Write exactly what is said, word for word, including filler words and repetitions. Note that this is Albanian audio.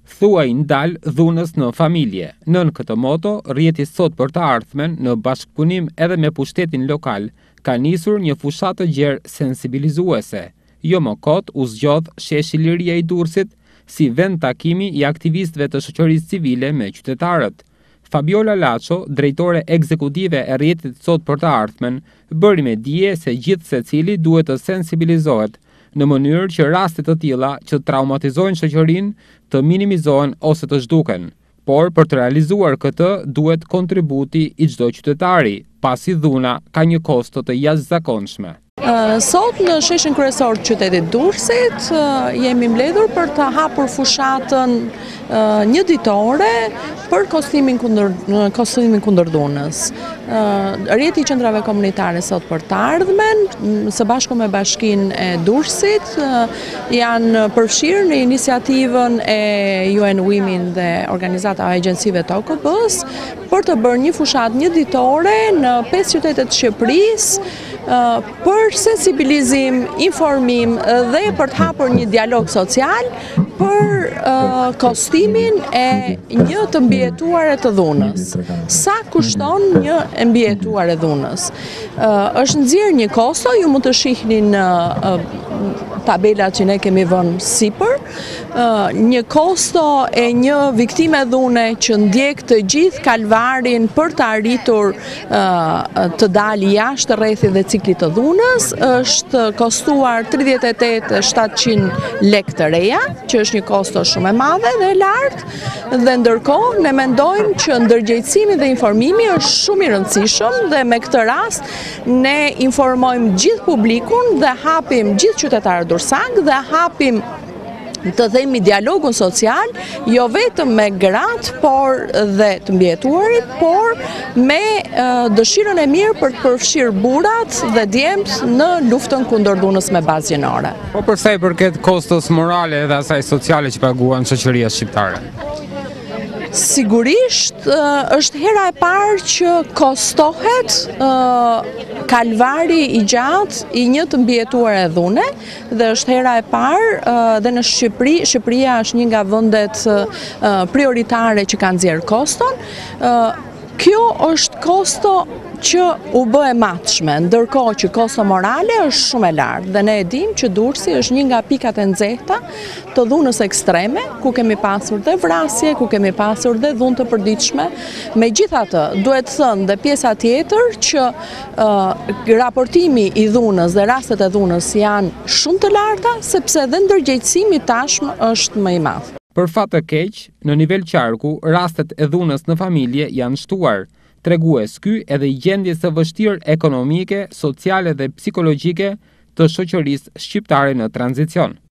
Thuaj ndal dhunës në familje. Nën këtë moto, rrjeti sot për të ardhmen në bashkëpunim edhe me pushtetin lokal, ka nisur një fushatë të gjerë sensibilizuese. Jo më kot u zgjodh sheshi Liria i Durrësit si vend takimi i aktivistëve të shoqërisë civile me qytetarët. Fabiola Laço, drejtore ekzekutive e rrjetit sot për të ardhmen, bëri me dije se gjithë secili duhet të sensibilizohet në mënyrë që raste të tilla që traumatizojnë shoqërinë të minimizohen ose të zhduken. Por për të realizuar këtë duhet kontributi i çdo qytetari, pasi dhuna ka një kosto të jashtëzakonshme. Sot në sheshin kryesor të qytetit Durrësit jemi mbledhur për të hapur fushatën një ditore për kostimin kundër kostimin kundër dhunës. Rrjeti i qendrave komunitare sot për të ardhmen, së bashku me Bashkinë e Durrësit, janë përfshirë në iniciativën e U N Women dhe organizata e agjencive të O K B-s për të bërë një fushatë një ditore në pesë qytete të Shqipërisë për sensibilizim, informim dhe për të hapur një dialog social për uh, kostimin e një të mbijetuare të dhunës. Sa kushton një mbijetuar e dhunës? Uh, është nxjerrë një kosto, ju mund të shihni në uh, tabelat që ne kemi vënë sipër, uh, një kosto e një viktime dhune që ndjek të gjithë kalvarin për të arritur uh, të dalë jashtë rrethit dhe ciklit të dhunës, është kostuar tridhjetë e tetë mijë e shtatëqind lekë të reja, që është një kosto shumë e madhe dhe e lartë, dhe ndërkohë ne mendojmë që ndërgjegjësimi dhe informimi është shumë i rëndësishëm dhe me këtë rast ne informojmë gjithë publikun dhe hapim gjithë qytetarët durrësak dhe hapim të themi dialogun social, jo vetëm me gratë, por dhe të mbjetuarit, por me uh, dëshirën e mirë për të përfshirë burrat dhe djemt në luftën kundër dhunës me bazë gjinore. Po për sa i përket kostos morale dhe asaj sociale që paguan shoqëria shqiptare? Sigurisht, është hera e parë që kostohet kalvari i gjatë i një të mbjetuar e dhune dhe është hera e parë dhe në Shqipëri, Shqipëria është një nga vendet prioritare që kanë nxjerrë koston. Kjo është kosto që u bë e matshme, ndërkohë që kosto morale është shumë e lartë dhe ne e dimë që Durrësi është një nga pikat e nxehta të dhunës ekstreme, ku kemi pasur dhe vrasje, ku kemi pasur dhe dhunë të përditshme. Megjithatë, duhet thënë dhe pjesa tjetër që uh, raportimi i dhunës dhe rastet e dhunës janë shumë të larta, sepse dhe ndërgjegjësimi tashmë është më i madh. Për fat të keq, në nivel qarku, rastet e dhunës në familje janë shtuar. Tregues ky edhe i gjendjes së vështirë ekonomike, sociale dhe psikologjike të shoqërisë shqiptare në tranzicion.